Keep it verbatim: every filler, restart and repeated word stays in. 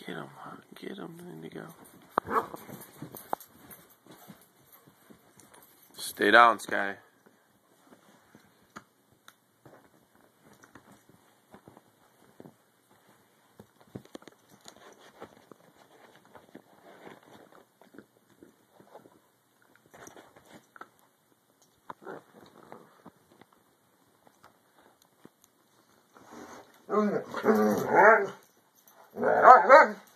Get him, huh? Get him, Indigo. Stay down, Sky. Mm-hmm.